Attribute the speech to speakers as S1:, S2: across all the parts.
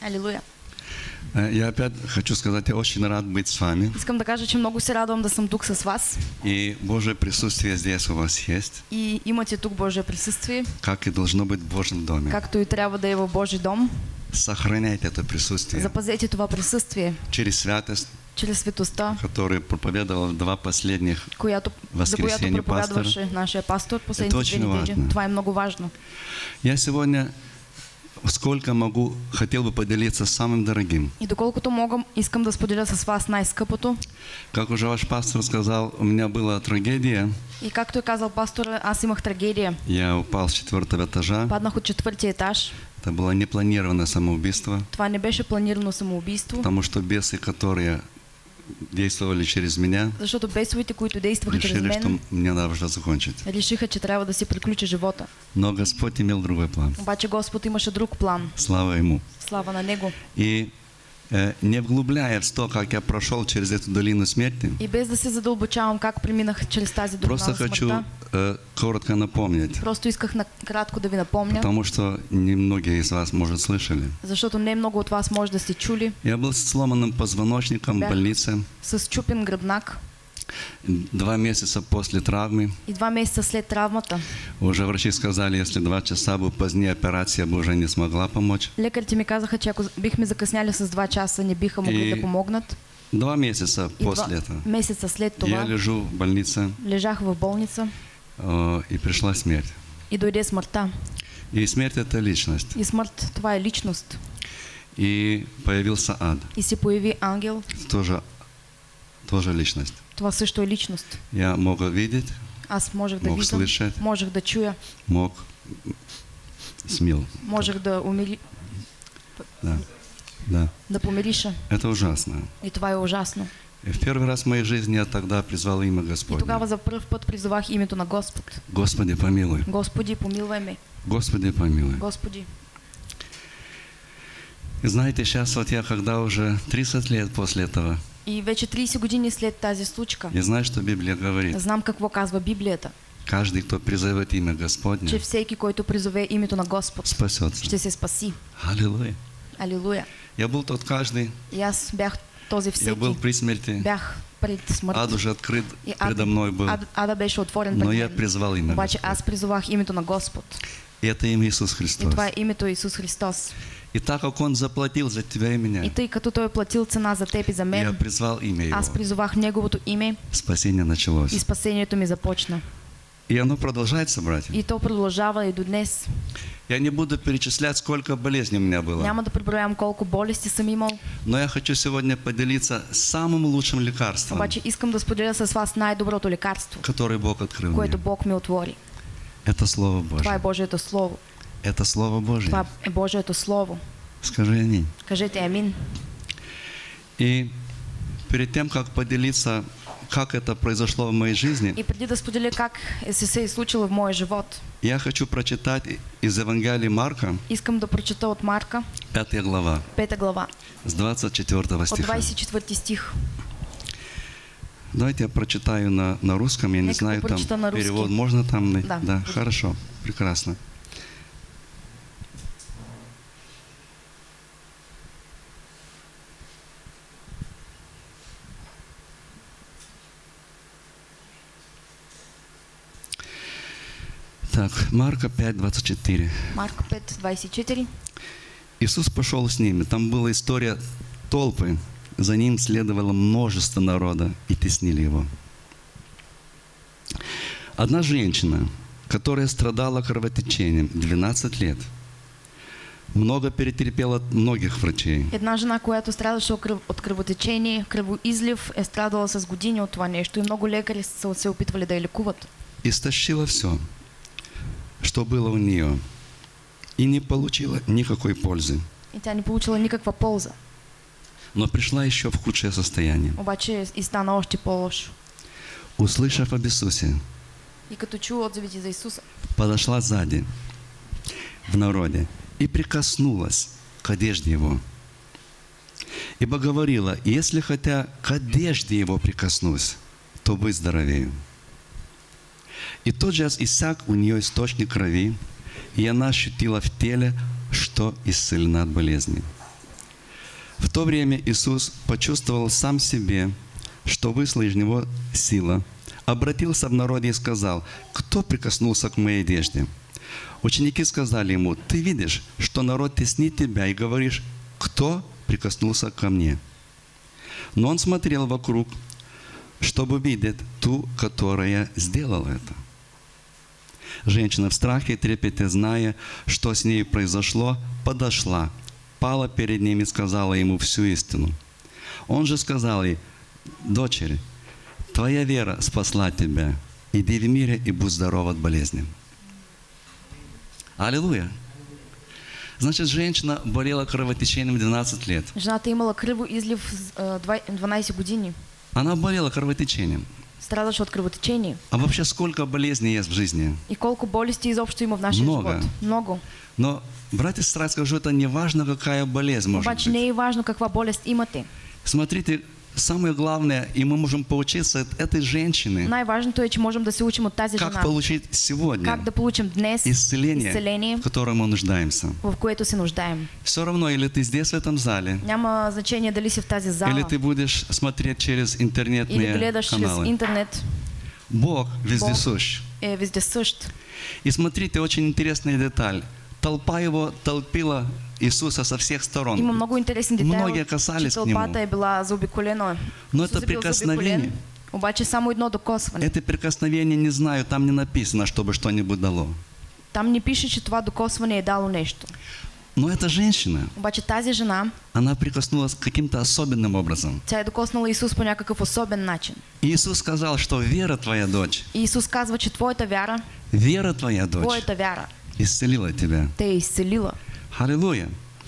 S1: Аллилуйя.
S2: Я опять хочу сказать, я очень рад быть с вами.
S1: Искам да кажа, че много се радвам да съм тук с вас.
S2: И Божие присутствие здесь у вас есть.
S1: И имате тук Божие присъствие.
S2: Как и должно быть в Божьем доме.
S1: Както и трябва да е в Божий дом.
S2: Сохраняйте это присутствие.
S1: Запазете това присъствие.
S2: Через святость,
S1: чрез светостта,
S2: которую проповедовал два последних
S1: за която
S2: воскресенья пастора.
S1: проповядваше нашия пастор последните
S2: очень
S1: две недели.
S2: важно.
S1: Това е много важно.
S2: Я сегодня, сколько могу, хотел бы поделиться самым дорогим.
S1: И доколкото мога, искам да споделя с вас най-скъпото.
S2: Как уже ваш пастор сказал, у меня была трагедия.
S1: И както е казал пастора, аз имах трагедия.
S2: Я упал с 4-го этажа.
S1: Паднах от 4-ти етаж.
S2: Это было непланированное самоубийство.
S1: Това не беше планирано самоубийство.
S2: Потому что бесы, которые действовали через меня,
S1: защото бесовите, които действаха чрез
S2: решили, что
S1: мен,
S2: мне надо уже закончить.
S1: решиха, че трябва да си приключи живота.
S2: Но Господь имел другой план.
S1: Обаче Господ имаше друг план.
S2: Слава Ему.
S1: Слава на Него.
S2: И не вглубляясь в то, как я прошел через эту долину смерти,
S1: И без да се задълбочавам как преминах чрез тази долина
S2: просто
S1: на
S2: хочу
S1: смъртта,
S2: коротко напомнить,
S1: просто исках накратко да ви напомня,
S2: потому что немногие из вас, может, слышали.
S1: защото не много от вас може да сте чули.
S2: Я был с сломанным позвоночником в больнице.
S1: С чупен гръбнак.
S2: 2 месяца после травмы.
S1: И 2 месеца след травмата.
S2: Уже врачи сказали, если 2 часа бы позднее операция бы уже не смогла помочь.
S1: Лекарите ми казаха, че ако бихме закъсняли с 2 часа, не биха могли да помогнат.
S2: 2 месяца
S1: И
S2: после этого.
S1: месеца след това.
S2: Я лежу в больнице.
S1: Лежах в болница.
S2: И пришла смерть.
S1: И дойде смъртта.
S2: И смерть это личность.
S1: И смърт, това е личност.
S2: И появился ад.
S1: И се появи ангел.
S2: Тоже личность.
S1: Това също е личност.
S2: Я мог видеть.
S1: Аз можех да
S2: мог
S1: видам.
S2: слышать.
S1: Можех да чуя.
S2: Мог смел.
S1: Можех да умири.
S2: Да.
S1: Да помириша.
S2: Это ужасно.
S1: И това е ужасно.
S2: И в первый раз в моей жизни я тогда призвал имя Господне.
S1: И тогава за пръв път призовах името на Господ.
S2: Господи, помилуй.
S1: Господи, помилвай ме.
S2: Господи, помилуй.
S1: Господи.
S2: И знаете, сейчас вот я, когда уже 30 лет после этого.
S1: И вече 30 години след тази случка.
S2: Я знаю, что Библия говорит.
S1: Знам какво казва Библията.
S2: Каждый, кто призовет имя Господне,
S1: че всеки, който призове името на Господ,
S2: спасется.
S1: ще се спаси.
S2: Аллилуйя.
S1: Аллилуйя.
S2: Я был тот каждый.
S1: И аз бях този всеки.
S2: Я был при смерти.
S1: Бях пред смърт.
S2: Ад уже открыт предо мной был.
S1: Ада беше отворен пред
S2: Но
S1: мен.
S2: я призвал имя
S1: Обаче
S2: Господне.
S1: аз призовах името на Господ.
S2: И это имя Иисус Христос.
S1: И това е името Исус Христос.
S2: И так как Он заплатил за тебя и меня,
S1: И тъй като Той е платил цена за теб и за мен,
S2: я призвал имя Его.
S1: аз призовах Неговото име.
S2: Спасение началось.
S1: И спасението ми започна.
S2: И оно продолжается, братья.
S1: И то продължава и до днес.
S2: Я не буду перечислять, сколько болезней у меня было.
S1: Няма да преброявам колко болести съм имал.
S2: Но я хочу сегодня поделиться самым лучшим лекарством,
S1: Обаче искам да споделя с вас най-доброто лекарство,
S2: которое Бог открыл
S1: което
S2: мне.
S1: Бог ми отвори.
S2: Это Слово
S1: Това е
S2: Божие.
S1: Божието Слово.
S2: Это Слово Божие.
S1: Това е Божието Слово.
S2: Скажи аминь.
S1: Кажете амин.
S2: И перед тем, как поделиться, как это произошло в моей жизни,
S1: И преди да споделя как се е случило в моя живот,
S2: я хочу прочитать из Евангелия Марка,
S1: искам да прочета от Марка,
S2: 5 глава,
S1: 5 глава,
S2: с 24
S1: от
S2: стиха.
S1: 24 стих.
S2: Давайте я прочитаю на русском, я не
S1: Нека
S2: знаю, там
S1: прочита на русски.
S2: перевод можно там?
S1: Да.
S2: Хорошо, прекрасно. Так, Марка 5:24.
S1: Марка 5:24.
S2: Иисус пошел с ними. Там была история толпы. За ним следовало множество народа и теснили его. Одна женщина, которая страдала кровотечением 12 лет, много перетерпела от многих врачей.
S1: Една жена, която страдаше от кръвотечение, кръвоизлив, е страдала с години от това нещо и много лекари са се опитвали да я лекуват.
S2: Истощила все, что было у нее, и не получила никакой пользы.
S1: И тя не получила никаква полза.
S2: Но пришла еще в худшее состояние.
S1: Обаче и стана още по-лошо.
S2: Услышав об Иисусе,
S1: И като чула отзивите за Исуса,
S2: подошла сзади, в народе, и прикоснулась к одежде Его. Ибо говорила, если хотя к одежде Его прикоснусь, то выздоровею. И тот же иссяк у нее источник крови, и она ощутила в теле, что исцелена от болезни. В то время Иисус почувствовал сам себе, что вышла из него сила, обратился в народе и сказал: «Кто прикоснулся к моей одежде?» Ученики сказали ему: «Ты видишь, что народ теснит тебя, и говоришь: кто прикоснулся ко мне?» Но он смотрел вокруг, чтобы видеть ту, которая сделала это. Женщина в страхе и трепете, зная, что с ней произошло, подошла, пала перед ним и сказала ему всю истину. Он же сказал ей: «Дочери, твоя вера спасла тебя. Иди в мире и будь здорова от болезни». Аллилуйя! Значит, женщина болела кровотечением 12 лет.
S1: Жената имала кръвоизлив 12 години.
S2: Она болела кровотечением.
S1: Страдаше от кръвотечение.
S2: А вообще сколько болезней есть в жизни?
S1: И колко болести изобщо има в нашия живот? Много.
S2: Но, братья и сестры, скажу, это не важно, какая болезнь может
S1: Обаче
S2: быть.
S1: не е важно каква болест имате.
S2: Смотрите, самое главное, и мы можем поучиться от этой женщины,
S1: Най-важното е, че можем да се учим от тази
S2: как
S1: жена.
S2: получить сегодня
S1: Как да получим днес
S2: исцеление, в котором мы нуждаемся.
S1: в което се нуждаем.
S2: Все равно, или ты здесь, в этом зале,
S1: Няма значение дали си в тази зала,
S2: или ты будешь смотреть через
S1: или
S2: интернетные
S1: гледаш чрез
S2: каналы.
S1: интернет.
S2: Бог вездесущ.
S1: Е вездесъщ.
S2: И смотрите, очень интересная деталь. Толпа его толпила Иисуса со всех сторон.
S1: Има много интересни детайли,
S2: Многие касались
S1: че
S2: к нему.
S1: тълпата е била заобиколена.
S2: Но
S1: Исус
S2: это
S1: е бил
S2: прикосновение.
S1: заобиколен, обаче само едно докосване.
S2: Это прикосновение, не знаю, там не написано, чтобы что-нибудь дало.
S1: Там не пише, че това докосване е дало нещо.
S2: Но эта женщина,
S1: Обаче тази жена,
S2: она прикоснулась каким-то особенным образом.
S1: тя е докоснала Исус по някакъв особен начин.
S2: И Иисус сказал, что вера твоя, дочь,
S1: И Исус казва, че твоята вяра,
S2: вера твоя, дочь,
S1: твоята вяра
S2: исцелила тебя.
S1: те е изцелила.
S2: Аллилуйя.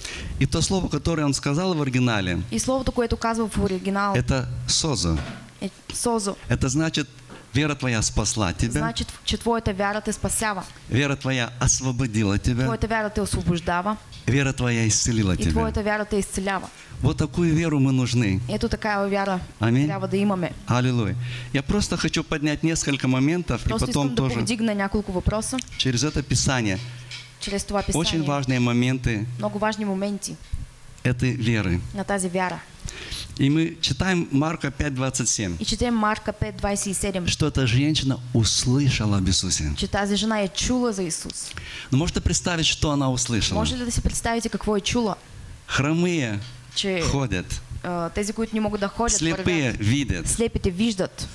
S2: И то слово, которое он сказал в оригинале,
S1: И словото, което казва в оригинал,
S2: это созо.
S1: е созо.
S2: Это значит, вера твоя спасла тебя,
S1: Значи, че твоята вяра те спасява.
S2: вера твоя освободила тебя,
S1: Твоята вяра те освобождава
S2: вера твоя исцелила
S1: и
S2: тебя.
S1: твоята вяра те изцелява.
S2: Вот такую веру мы нужны.
S1: Ето такава вяра
S2: Аминь.
S1: трябва да имаме.
S2: Аллилуйя. Я просто хочу поднять несколько моментов, и
S1: Просто
S2: потом
S1: искам да
S2: тоже
S1: повдигна няколко въпроса
S2: через это Писание.
S1: чрез това
S2: Очень
S1: писание.
S2: важные моменты
S1: Много важни моменти
S2: этой веры.
S1: на тази вяра.
S2: И мы читаем Марка 5:27,
S1: И четем Марка 5:27,
S2: что эта женщина услышала об Иисусе.
S1: че тази жена е чула за Исус.
S2: Но можете представить, что она услышала?
S1: Може ли да си представите какво е чула?
S2: Хромые
S1: Че
S2: ходят,
S1: тези, които не могат да ходят,
S2: слепые
S1: вървят.
S2: видят,
S1: Слепите виждат,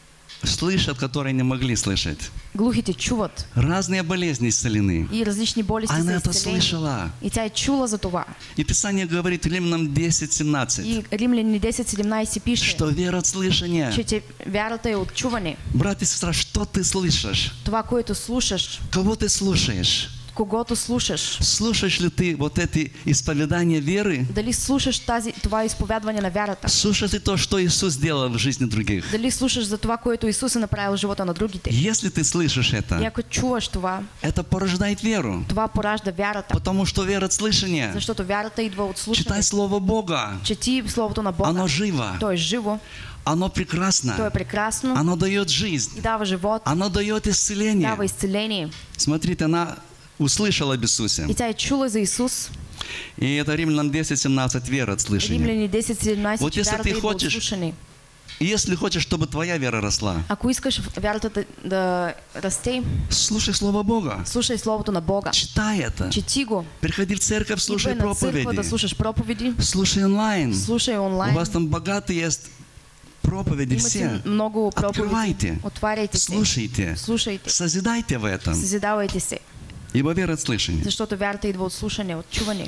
S2: слышат, которые не могли слышать.
S1: глухите чуват
S2: Разные болезни исцелены.
S1: и различни болести
S2: Она
S1: са
S2: это
S1: изцелени.
S2: слышала.
S1: И тя е чула за това.
S2: И Писание говорит Римлянам 10:17,
S1: И Римляни 10:17 пише,
S2: что вера от слышания.
S1: че вярата е от чуване.
S2: Брат и сестра, что ты слышишь?
S1: Това, което слушаш,
S2: Кого ты слушаешь?
S1: когото слушаш.
S2: Слушаешь ли ты вот эти исповедания веры?
S1: Дали слушаш това изповядване на вярата?
S2: Слушаешь ли то, что Иисус сделал в жизни других?
S1: Дали слушаш за това, което Исус е направил в живота на другите?
S2: Если ты слышишь
S1: И
S2: это,
S1: ако чуваш това,
S2: это порождает веру.
S1: това поражда вярата.
S2: Потому что вера от слышания.
S1: Защото вярата идва от слушане.
S2: Читай Слово Бога.
S1: Чети Словото на Бога.
S2: Оно живо.
S1: То е живо,
S2: Оно
S1: то е
S2: прекрасно.
S1: прекрасно
S2: Оно дает жизнь.
S1: и дава живот,
S2: Оно дает исцеление.
S1: дава изцеление.
S2: Смотрите, она услышала об Иисусе.
S1: И тя е чула за Исус.
S2: И это Римлянам 10:17, вера от слышания.
S1: Римляни 10:17,
S2: Вот
S1: че
S2: если
S1: вярата
S2: ты
S1: идва от
S2: хочешь,
S1: слушане.
S2: И если хочешь, чтобы твоя вера росла,
S1: Ако искаш вярата да расте,
S2: слушай Слово Бога.
S1: слушай Словото на Бога.
S2: Читай это.
S1: Чети го.
S2: Приходи в церковь, слушай
S1: Идвай на църква да
S2: проповеди.
S1: слушаш проповеди.
S2: Слушай онлайн.
S1: Слушай
S2: У
S1: онлайн.
S2: вас там богатые есть проповеди все.
S1: Имате много проповеди.
S2: Открывайте.
S1: Отваряйте се.
S2: Слушайте.
S1: Слушайте.
S2: Созидайте в этом.
S1: Съзидавайте се.
S2: Ибо вера от слышания.
S1: Защото вярата идва от слушане, от чуване.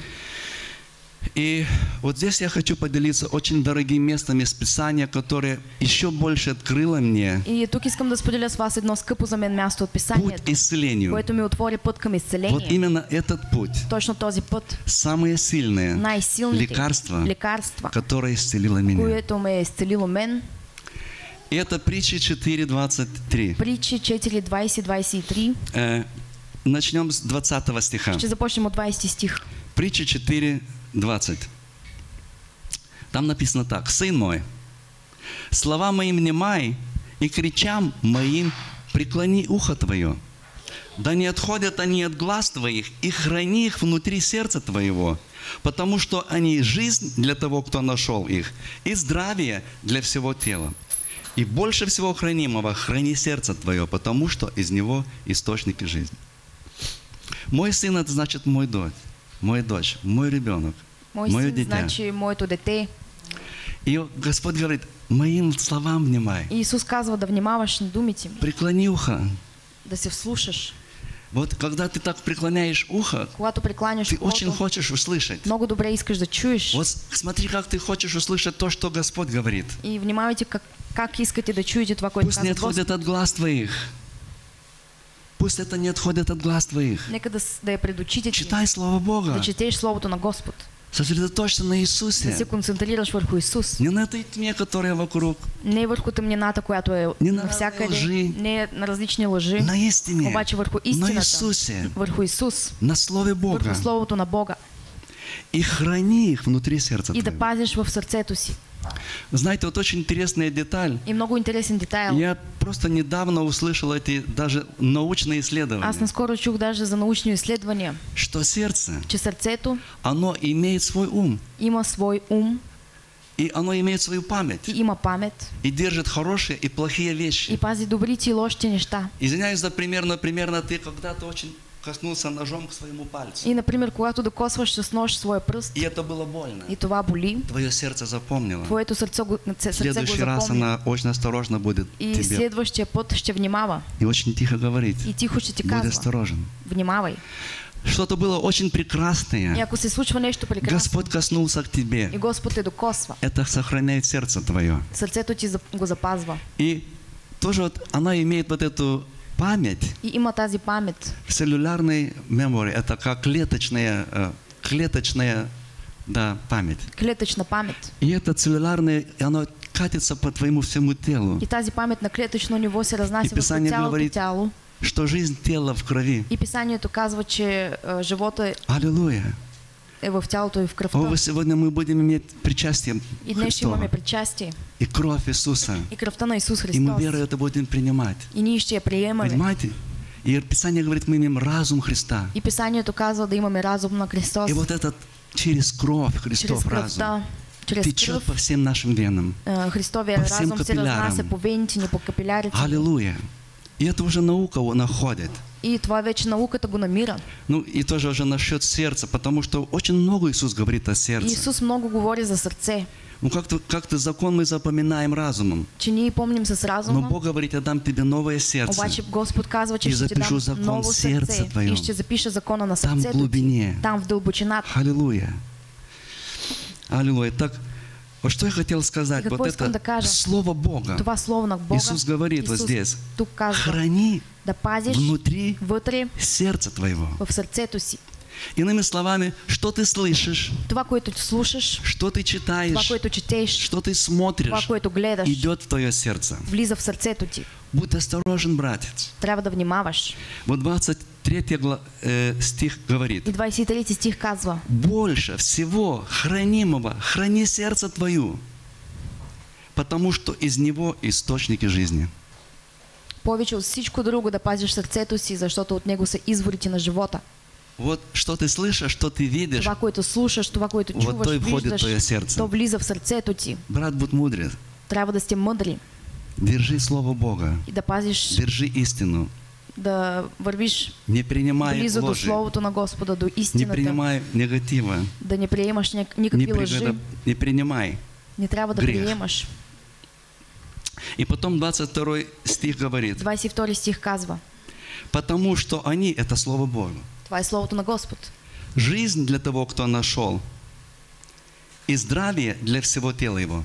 S2: И вот здесь я хочу поделиться очень дорогим местом из Писания, которое еще больше открыло мне
S1: И тук искам да споделя с вас едно скъпо за мен място от
S2: путь
S1: Писанието,
S2: к исцелению.
S1: което ми отвори път към
S2: Вот
S1: изцеление.
S2: именно этот путь.
S1: Точно този път.
S2: Самые сильные
S1: Най-силните
S2: лекарства, которое исцелило меня.
S1: което ме е изцелило мен.
S2: И это притчи 4:23.
S1: Притчи 4:20-23.
S2: Начнем с 20 стиха.
S1: Ще започнем от 20 стих.
S2: Притча 4:20. Там написано так. «Сын мой, слова моим внимай, и кричам моим преклони ухо твое. Да не отходят они от глаз твоих, и храни их внутри сердца твоего, Потому что они жизнь для того, кто нашел их, и здравие для всего тела. И больше всего хранимого храни сердце твое, потому что из него источники жизни. Мой сын — это значит мой дочь, мой ребенок,
S1: Мой
S2: мое
S1: син
S2: дитя.
S1: значи моето дете.
S2: И Господь говорит: моим словам внимай.
S1: И Исус казва да внимаваш на думите ми,
S2: Преклони ухо.
S1: да се вслушаш.
S2: Вот когда ты так преклоняешь ухо,
S1: Когато прекланяш
S2: ты очень
S1: ухото,
S2: хочешь услышать.
S1: много добре искаш да чуеш.
S2: Вот смотри, как ты хочешь услышать то, что Господь говорит.
S1: И внимавайте как искате да чуете това, което
S2: Пусть не
S1: казва Господ.
S2: отходят от глаз твоих. Пусть это не отходит от глаз твоих.
S1: Нека да е пред очите ти,
S2: Читай Слово Бога.
S1: да четеш Словото на Господ,
S2: Сосредоточься на
S1: да се
S2: Иисусе.
S1: концентрираш върху Исус.
S2: Не на этой тьме, которая вокруг.
S1: Не върху тъмнината, която е
S2: Не на
S1: навсякъде,
S2: лъжи.
S1: не на различни лъжи,
S2: На истине.
S1: обаче върху
S2: На
S1: истината,
S2: Иисусе.
S1: върху Исус,
S2: На Слове Бога.
S1: върху Словото на Бога
S2: И храни их внутри сердца
S1: и да
S2: твоего.
S1: пазиш в сърцето си.
S2: Знаете, вот очень интересная деталь.
S1: И много интересен детайл.
S2: Я просто недавно услышал эти даже научные
S1: Аз
S2: исследования,
S1: наскоро чух даже за научни изследвания,
S2: что сердце,
S1: че сърцето
S2: оно имеет свой ум,
S1: има свой ум
S2: и оно имеет свою
S1: и
S2: память,
S1: има памет
S2: и держит хорошие и плохие
S1: и
S2: вещи.
S1: пази добрите и лошите неща.
S2: Извиняюсь за пример, но примерно ты когда-то очень коснулся ножом к своему пальцу,
S1: И, например, когато докосваш с нож своя пръст
S2: и это было больно.
S1: и това боли,
S2: Твое сердце запомнило.
S1: твоето сърце
S2: В
S1: го
S2: следующий раз
S1: запомни.
S2: она очень осторожно будет
S1: И
S2: тебе
S1: следващия път ще внимава
S2: и очень тихо говорить.
S1: и тихо ще ти
S2: Будь
S1: казва:
S2: осторожен.
S1: внимавай.
S2: Что-то было очень
S1: И
S2: прекрасное.
S1: ако се случва нещо прекрасно
S2: Господь коснулся к
S1: и
S2: тебе.
S1: Господ те докосва,
S2: Это сохраняет сердце твое.
S1: сърцето ти го запазва.
S2: И тоже вот она имеет вот эту память,
S1: И има тази памет.
S2: целлюлярной memory. Это как клеточная, да, память.
S1: Клетъчна памет.
S2: И это целлюларное, оно катится по твоему всему телу.
S1: И тази памет на клетъчно ниво се
S2: И
S1: разнася върху
S2: Писание
S1: цялото
S2: говорит,
S1: тяло.
S2: Что жизнь тела в крови.
S1: И Писанието казва, че живота
S2: Аллилуйя.
S1: е в тялото и в кръвта.
S2: О, сегодня мы будем иметь причастие
S1: И днес ще
S2: Христова
S1: имаме причастие.
S2: и кровь Иисуса.
S1: И кръвта на Исус
S2: И мы
S1: Христос.
S2: верой это будем принимать.
S1: И ние ще я приемаме.
S2: Понимаете? И Писание говорит, мы имеем разум Христа.
S1: И Писанието казва да имаме разум на Христос.
S2: И вот этот через кровь
S1: Чрез
S2: Христов разум
S1: кръвта, чрез
S2: течет
S1: кръв,
S2: по всем нашим венам.
S1: Христовия
S2: по всем
S1: разум се
S2: капилярам.
S1: разнася по вените ни, по капилярите.
S2: Аллилуйя. И это уже наука находит.
S1: И това вече науката го намира.
S2: Ну и тоже уже насчет сердца, потому что очень много Иисус говорит о
S1: И
S2: сердце.
S1: Исус много говори за сърце.
S2: Ну как-то закон мы запоминаем разумом.
S1: Че ние помним с
S2: Но
S1: разума.
S2: Бог говорит, я дам тебе новое сердце.
S1: Обаче Господ казва, че
S2: И
S1: ще ти
S2: запишу
S1: дам
S2: закон
S1: ново
S2: в сърце
S1: сърце.
S2: твоем.
S1: И ще запиша закона на
S2: Там в
S1: сърцето
S2: глубине.
S1: ти. Там в дълбочината.
S2: Аллилуйя. Аллилуйя. Так, вот что я хотел сказать.
S1: И
S2: Вот
S1: какво искам да
S2: это
S1: кажа?
S2: Слово Бога.
S1: Това слово на Бога.
S2: Иисус говорит вот
S1: Исус
S2: здесь.
S1: тук казва
S2: Храни
S1: да пазиш
S2: внутри
S1: вътре
S2: сердца твоего.
S1: в сърцето си.
S2: Иными словами, что ты слышишь,
S1: Това, което слушаш,
S2: что ты
S1: това,
S2: читаешь,
S1: което четеш,
S2: что ты
S1: това,
S2: смотришь,
S1: което гледаш,
S2: идет в твое сердце.
S1: влиза в сърцето ти.
S2: Будь осторожен, братец.
S1: Трябва да внимаваш.
S2: Вот 23 стих говорит.
S1: И 23 стих казва:
S2: Больше всего хранимого храни сердце твою, потому что из него источники жизни.
S1: повече от всичко друго да пазиш сърцето си, защото от него са изворите на живота.
S2: Вот что ты слышишь, что ты видишь,
S1: Това, което слушаш, това, което
S2: вот
S1: чуваш,
S2: то и входит в твое
S1: виждаш,
S2: сердце.
S1: то влиза в сърцето ти.
S2: Брат, будь мудрец.
S1: Трябва да сте мъдри
S2: Держи Слово Бога.
S1: и да пазиш,
S2: Держи истину.
S1: да вървиш
S2: Не принимай
S1: близо до
S2: ложи.
S1: Словото на Господа, до
S2: Не
S1: истината,
S2: принимай негатива.
S1: да не приемаш
S2: Не,
S1: никакви лъжи.
S2: не принимай.
S1: Не трябва да
S2: грех.
S1: приемаш.
S2: И потом 22 стих говорит.
S1: 22 стих казва:
S2: Потому что они, это Слово Бога.
S1: това е Словото на Господ.
S2: Жизнь для того, кто нашел. И здравие для всего тела его.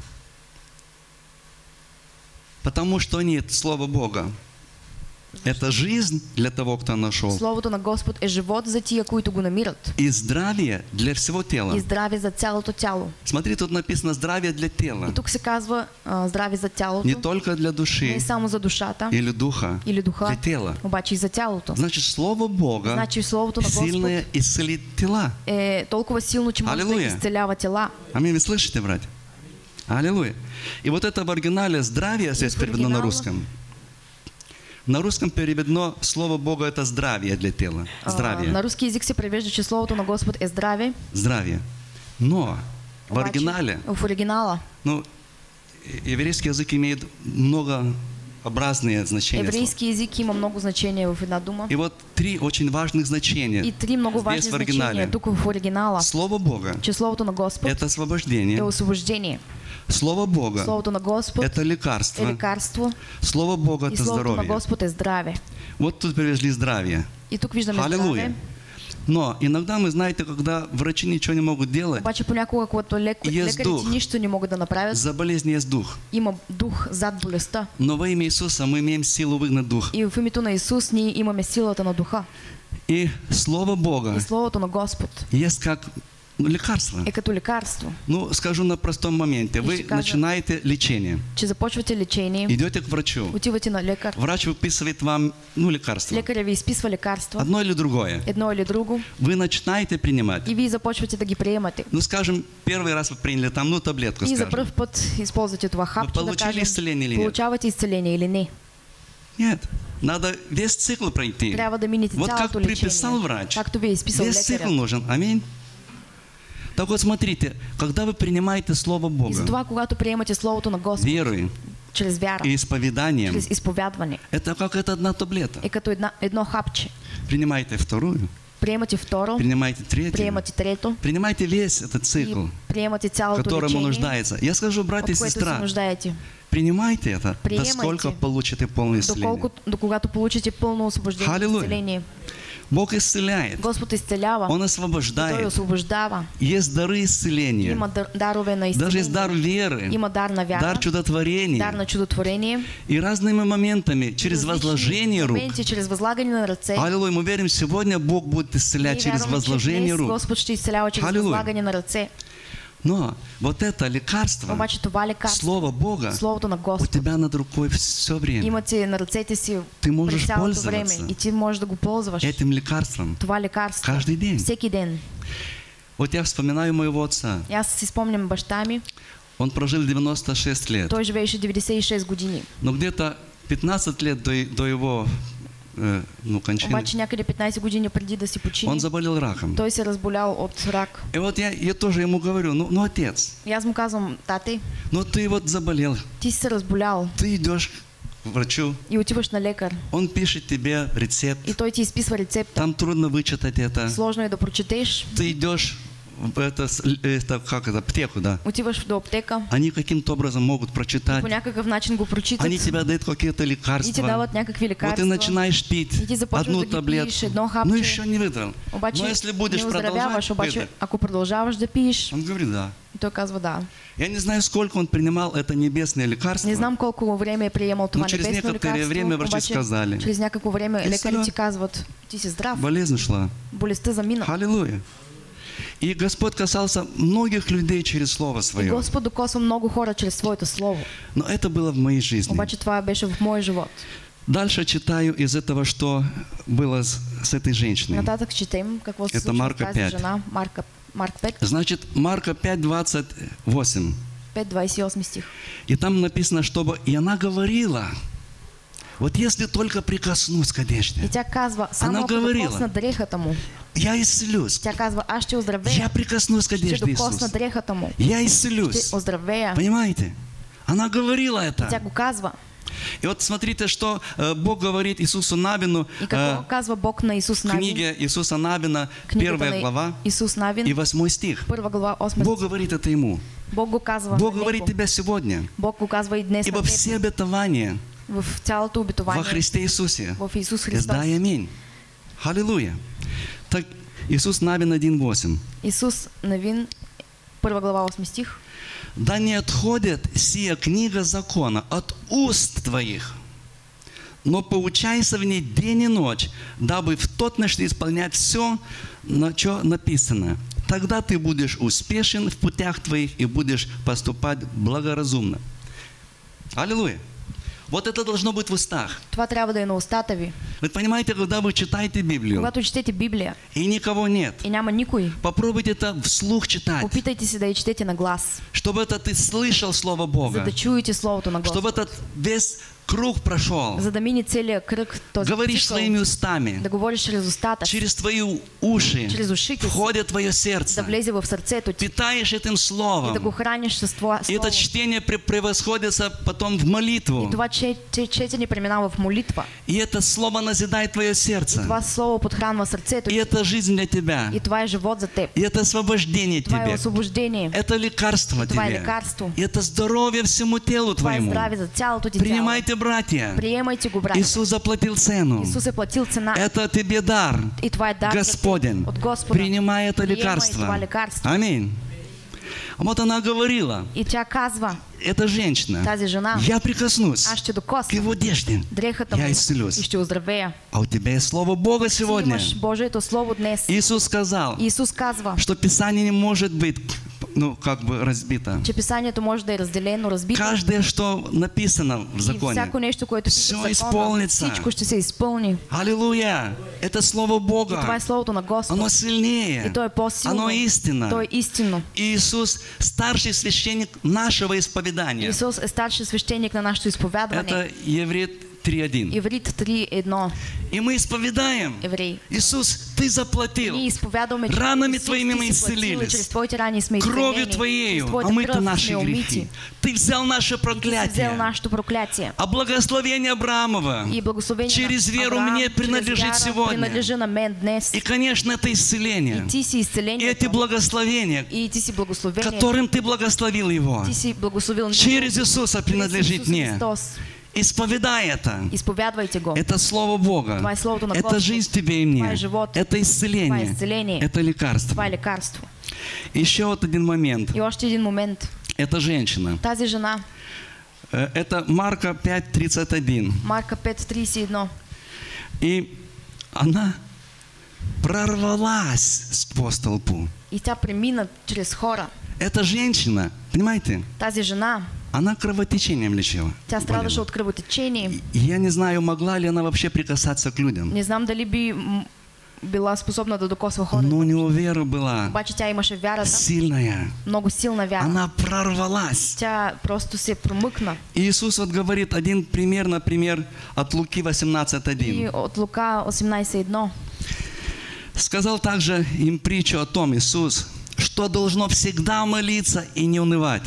S2: Потому что они, это Слово Бога. Это жизнь для того, кто нашел.
S1: Словото на Господ е живот за тия, които го намират.
S2: И здравие для всего тела.
S1: И здраве за цялото тяло.
S2: Смотри, тут написано здравие для тела.
S1: И тук се казва здраве за тялото.
S2: Не только для души
S1: Не само за душата
S2: или духа,
S1: или духа,
S2: для тела.
S1: обаче и за тялото.
S2: Значит, Слово Бога
S1: Значи Словото на Господ
S2: сильное исцелит тела.
S1: е толкова силно, че може да
S2: Алилуя.
S1: изцелява тела.
S2: Аминь, вы слышите, братья? Аллилуйя. И вот это в оригинале здравие здесь
S1: в
S2: переведено на
S1: оригинала.
S2: русском. На русском переведено слово Бога это здравие для тела. Здравие.
S1: На русский язык се превежда, че словото на Господ е здраве.
S2: Здравие. Но в оригинале,
S1: в оригинала,
S2: ну, еврейский язык имеет многообразные значения.
S1: еврейский язык има много значения в една дума.
S2: И вот три очень важных значения.
S1: И три много важни
S2: здесь в оригинале.
S1: значения тук в оригинала.
S2: Слово Бога
S1: Че словото на Господ
S2: это освобождение.
S1: е освобождение.
S2: Слово Бога
S1: Словото на Господ
S2: это лекарство.
S1: е лекарство.
S2: Слово Бога
S1: И
S2: это
S1: словото на
S2: здоровье.
S1: Господ е здраве.
S2: Вот тут привезли здравие.
S1: И тук виждаме
S2: Аллилуйя.
S1: здраве.
S2: Но иногда мы, знаете, когда врачи ничего не могут делать,
S1: Обаче понякога, когато лекарите
S2: дух.
S1: нищо не могат да направят,
S2: за болезни есть дух.
S1: има дух зад болестта.
S2: Но во имя Иисуса мы имеем силу выгнать дух.
S1: И в името на Исус ние имаме силата на духа.
S2: И Слово Бога
S1: И словото на Господ
S2: есть как лекарство.
S1: е като лекарство.
S2: Ну, скажу на простом моменте. Вы начинаете лечение.
S1: Че започвате лечение,
S2: Идете к врачу.
S1: отивате на лекар.
S2: Врач выписывает вам, лекарство.
S1: Лекаря ви изписва лекарства,
S2: Одно или другое.
S1: едно или друго,
S2: Вы начинаете принимать.
S1: и вие започвате да ги приемате.
S2: Ну, скажем, первый раз вы приняли там, таблетку,
S1: И за
S2: скажем.
S1: пръв път използвате това хапче, да
S2: получили
S1: кажем,
S2: исцеление или нет?
S1: получавате изцеление или не.
S2: Нет. Надо весь цикл пройти.
S1: Трябва да минете
S2: Вот как
S1: цялото
S2: приписал
S1: лечение.
S2: врач.
S1: Както ви е изписал
S2: Весь цикл
S1: лекаря.
S2: нужен. Аминь. Так вот, смотрите, когда вы принимаете Слово
S1: И
S2: Бога
S1: затова, когато приемате Словото на Господ,
S2: верой
S1: чрез вяра,
S2: и исповеданием,
S1: чрез изповядване,
S2: это как это одна таблета.
S1: е като едно хапче.
S2: Принимайте вторую,
S1: Приемате второ,
S2: принимайте третью,
S1: приемате трето,
S2: принимайте весь этот
S1: и
S2: цикл,
S1: приемате цялото
S2: которому
S1: лечение,
S2: нуждается. Я скажу, братья и
S1: от което се
S2: сестра,
S1: нуждаете.
S2: принимайте это, до
S1: Приемайте.
S2: сколько получите полное исцеление.
S1: До когато получите пълно освобождение,
S2: Халилуя.
S1: изцеление.
S2: Бог исцеляет,
S1: Господ изцелява,
S2: Он
S1: Той
S2: освобождает.
S1: освобождава.
S2: Есть дары исцеления,
S1: Има дарове на
S2: даже есть дар
S1: изцеление.
S2: веры,
S1: Има дар на вяра,
S2: дар
S1: дар
S2: чудотворения.
S1: на чудотворение.
S2: И разными моментами, через
S1: Различни
S2: возложение рук.
S1: моменти, чрез възлагане на ръце.
S2: Аллилуйя, мы верим, сегодня Бог будет исцелять
S1: Ние
S2: через
S1: вярваме, че
S2: возложение
S1: днес
S2: рук.
S1: Господ ще изцелява чрез
S2: Халилуя.
S1: възлагане на ръце.
S2: Но вот это лекарство,
S1: Обаче това лекарство,
S2: Слово Бога,
S1: Словото на
S2: у
S1: Господ,
S2: тебя над рукой все время.
S1: имате на ръцете си
S2: Ты можеш
S1: през цялото време
S2: пользоваться
S1: и ти можеш да го ползваш.
S2: Этим лекарством.
S1: Това лекарство.
S2: Каждый день.
S1: Всеки ден.
S2: Вот я вспоминаю моего отца.
S1: И аз си спомням баща ми.
S2: Он прожил 96 лет.
S1: Той живееше 96 години.
S2: Но где-то 15 лет до его кончины
S1: Обаче някъде 15 години преди да си почини,
S2: он заболел раком.
S1: той се разболял от рак.
S2: И вот я тоже ему говорю, ну отец,
S1: И аз му казвам: тате,
S2: ну ты вот заболел,
S1: ти си се разболял
S2: ты идешь к врачу,
S1: и отиваш на лекар.
S2: он пишет тебе рецепт,
S1: И той ти изписва рецепта.
S2: там трудно вычитать это.
S1: Сложно е да прочетеш.
S2: Ты идешь в аптеку, да.
S1: Отиваш до аптека.
S2: Они каким-то образом могут прочитать.
S1: По някакъв начин го прочитат.
S2: Они тебе дают какие-то
S1: И ти
S2: лекарства.
S1: дават някакви
S2: Вот
S1: лекарства.
S2: ты начинаешь пить
S1: И ти започваш
S2: одну
S1: да ги
S2: таблетку.
S1: пиеш, едно хапче.
S2: Ну еще не выдал.
S1: Обаче
S2: Но если будешь
S1: не оздравяваш,
S2: продолжать,
S1: обаче
S2: выдал.
S1: ако продължаваш да пиеш,
S2: Он говорит, да.
S1: и той казва да.
S2: Я не знаю, сколько он принимал это небесное лекарство.
S1: Не знам колко време е приемал това
S2: через
S1: небесно
S2: некоторое
S1: лекарство,
S2: время врачи
S1: обаче
S2: сказали.
S1: через някакво време
S2: И
S1: лекарите
S2: сега
S1: казват: ти си здрав,
S2: Болезнь шла.
S1: болестта замина.
S2: Аллилуйя. И Господь касался многих людей через Слово
S1: И
S2: Свое.
S1: Господ докосва много хора чрез Своето Слово.
S2: Но это было в моей жизни.
S1: Обаче това беше в моя живот.
S2: Дальше читаю из этого, что было с этой женщиной.
S1: Нататък четем какво се
S2: Это
S1: случва с
S2: Марка
S1: тази
S2: 5.
S1: жена. Марк 5,
S2: Значит, Марка 5:28.
S1: 28 стих.
S2: И там написано, чтобы... И она говорила, вот если только прикоснусь к
S1: И
S2: одежде,
S1: тя казва: само
S2: Она
S1: ако
S2: говорила.
S1: докосна дрехата му.
S2: я исцелюсь.
S1: Тя казва: аз ще оздравея.
S2: Я прикоснусь к
S1: Ще
S2: одежде
S1: докосна
S2: Иисуса.
S1: дрехата му.
S2: Я
S1: Ще
S2: исцелюсь.
S1: оздравея.
S2: Понимаете? Она говорила
S1: И тя
S2: это.
S1: го казва.
S2: И вот смотрите, что Бог говорит Иисусу Навину
S1: И какво казва Бог на Исус
S2: в
S1: Навин?
S2: книге Иисуса Навина,
S1: Книгата
S2: 1
S1: на
S2: глава
S1: Исус Навин,
S2: и 8 стих.
S1: 1 глава, 8
S2: Бог
S1: стих.
S2: говорит это ему.
S1: Бог го казва
S2: Бог
S1: на
S2: говорит
S1: него.
S2: тебя сегодня.
S1: Бог го казва и днес
S2: Ибо
S1: на теб.
S2: все обетования
S1: В цялото
S2: во
S1: обетование
S2: Христе Иисусе.
S1: в Исус
S2: Да
S1: Христос.
S2: и аминь. Аллилуйя. Так, Иисус Навин 1:8.
S1: Исус Навин, 1 глава, 8 стих.
S2: Да не отходит сия книга закона от уст твоих, но поучайся в ней день и ночь, дабы в тот начни исполнять все, на что написано. Тогда ты будешь успешен в путях твоих и будешь поступать благоразумно. Аллилуйя. Вот это должно быть в устах.
S1: Това трябва да е на устата ви.
S2: Вы понимаете, когда вы читаете Библию,
S1: Когато четете Библия
S2: и никого нет,
S1: и няма никой,
S2: попробуйте это вслух читать,
S1: опитайте се да я четете на глас,
S2: чтобы это ты слышал Слово
S1: за
S2: Бога,
S1: да чуете Словото на
S2: чтобы
S1: Господ.
S2: этот весь круг прошел,
S1: за да мине целия кръг този
S2: говоришь
S1: цикъл,
S2: своими устами,
S1: да говориш чрез устата,
S2: через твои уши
S1: чрез ушите си,
S2: входит твое
S1: да
S2: сердце,
S1: влезе в сърцето ти
S2: питаешь этим
S1: и да
S2: словом,
S1: го храниш с това
S2: и это
S1: слово.
S2: чтение превосходится потом в молитву,
S1: И това четене преминава в молитва.
S2: и это слово назидает твое
S1: И
S2: сердце,
S1: това слово подхранва сърцето
S2: и
S1: ти.
S2: это жизнь для тебя,
S1: И това е живот за теб.
S2: и это освобождение
S1: Това е
S2: тебе,
S1: освобождение.
S2: это лекарство
S1: Това е
S2: тебе,
S1: лекарство.
S2: и это здоровье всему телу
S1: Това е
S2: твоему.
S1: здраве за цялото ти тяло.
S2: Принимайте, братья,
S1: Приемайте го, брат.
S2: Иисус заплатил цену.
S1: Исус е платил цена.
S2: Это тебе дар,
S1: И това е дар
S2: Господен.
S1: от Господа.
S2: Принимай это
S1: Приемай
S2: лекарство.
S1: това лекарство.
S2: Аминь. Вот она говорила,
S1: И тя казва,
S2: эта женщина,
S1: тази жена,
S2: я прикоснусь
S1: аз ще
S2: к
S1: докосна
S2: его одежде,
S1: дрехата му
S2: я исцелюсь.
S1: и ще оздравея.
S2: А у тебя есть Слово Бога
S1: Ти
S2: сегодня.
S1: имаш Божието Слово днес.
S2: Иисус сказал,
S1: Исус казва,
S2: что Писание не может быть, как бы разбито.
S1: че писанието може да е разделено, разбито.
S2: Каждое, что написано в
S1: И
S2: законе,
S1: всяко нещо, което пише
S2: все
S1: в закона,
S2: изпълнится.
S1: всичко ще се изпълни.
S2: Аллилуйя! Это Слово
S1: И това
S2: Бога.
S1: е Словото на Господа.
S2: Оно сильнее.
S1: И то е по-силно.
S2: Оно истина.
S1: То е истинно.
S2: Иисус старший священник нашего исповедания.
S1: Исус е старши свещеник на нашето изповядване.
S2: Это Еврит 3.1.
S1: Иврит 3.1.
S2: И мы исповедаем.
S1: Евреи.
S2: Иисус, Ты заплатил.
S1: Ние изповядваме, че
S2: Ранами
S1: Исус,
S2: Твоими мы
S1: Ти си платил, и
S2: исцелились.
S1: чрез Твоите рани сме
S2: Кровью
S1: изцелени.
S2: Твоею
S1: Чрез Твоята
S2: омыты
S1: кръв
S2: наши
S1: сме омити.
S2: грехи. Ты взял наше
S1: И Ти си взел
S2: проклятие.
S1: нашето проклятие.
S2: А благословение Авраамова
S1: И благословение
S2: через
S1: на
S2: веру
S1: Авраам,
S2: мне
S1: чрез
S2: принадлежит
S1: вяра
S2: сегодня.
S1: принадлежи на мен днес.
S2: И, конечно, это исцеление.
S1: И Ти си
S2: И
S1: изцелението.
S2: эти благословения,
S1: И Ти си благословение.
S2: которым Ты благословил его,
S1: Ти си благословил
S2: через Иисуса
S1: Чрез
S2: принадлежит
S1: Исус
S2: мне.
S1: Христос.
S2: Исповедай это.
S1: Изповядвайте го.
S2: Это Слово Бога.
S1: Това е Словото на
S2: Это
S1: Господа.
S2: жизнь тебе и
S1: Това
S2: мне.
S1: е живот.
S2: Это
S1: Това е
S2: исцеление.
S1: изцеление.
S2: Это лекарство.
S1: Това е лекарство.
S2: Еще вот один момент.
S1: И още един момент.
S2: Это женщина.
S1: Тази жена,
S2: Это Марка 5:31.
S1: Марка 5:31.
S2: И она прорвалась сквозь толпу.
S1: И тя премина чрез хора.
S2: Эта женщина, понимаете,
S1: Тази жена,
S2: она кровотечением лечила.
S1: тя страдаше от кръвотечение.
S2: И я не знаю, могла ли она вообще прикасаться к людям.
S1: Не знам дали би била способна да докосва хората.
S2: Но у него вера была
S1: Обаче тя имаше вярата,
S2: сильная.
S1: много силна вяра.
S2: Она прорвалась.
S1: Тя просто се промъкна.
S2: И Иисус вот говорит один пример, например, от Луки
S1: И
S2: 18:1.
S1: от Лука 18:1.
S2: Сказал также им притчу о том Иисус, что должно всегда молиться и не унывать.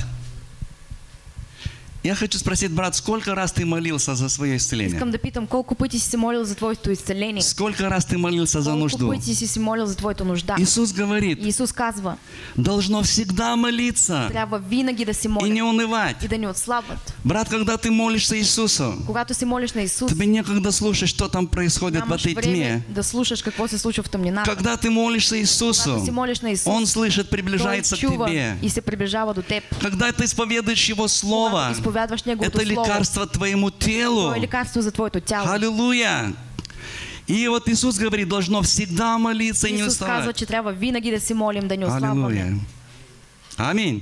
S2: Я хочу спросить, брат, сколько раз ты молился за свое исцеление?
S1: Искам да питам, колко пъти си се молил за твоето изцеление?
S2: Сколько раз ты молился за
S1: Колко
S2: нужду?
S1: пъти си се молил за твоята нужда?
S2: Иисус говорит,
S1: И Исус казва,
S2: должно всегда молиться
S1: трябва винаги да си
S2: и не
S1: молиш
S2: унывать.
S1: и да не отслабват.
S2: Брат, когда ты молишься Иисусу,
S1: Когато се молиш на Исус,
S2: тебе некогда слушать, что там происходит в
S1: нямаш
S2: этой
S1: време
S2: тьме.
S1: да слушаш какво се случва в тъмнината.
S2: Когда ты молишься Иисусу,
S1: Когато си молиш на Исус,
S2: Он слышит,
S1: Той
S2: приближается к
S1: чува
S2: тебе.
S1: и се приближава до теб.
S2: Когда ты исповедуешь Его
S1: Когато
S2: Слово,
S1: изповядваш Неговото
S2: это
S1: Слово,
S2: лекарство твоему телу.
S1: то е лекарство за твоето тяло.
S2: Аллилуйя! И вот Иисус говорит, должно всегда молиться и не
S1: Исус казва,
S2: уставать.
S1: че трябва винаги да си молим, да не
S2: Аллилуйя.
S1: ослабваме.
S2: Аминь.